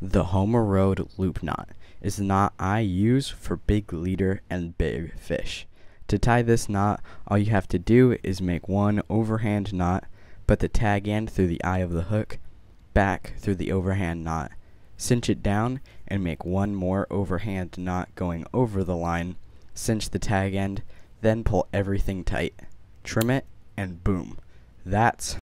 The Homer Road loop knot is the knot I use for big leader and big fish. To tie this knot, all you have to do is make one overhand knot, put the tag end through the eye of the hook, back through the overhand knot, cinch it down, and make one more overhand knot going over the line, cinch the tag end, then pull everything tight, trim it, and boom. That's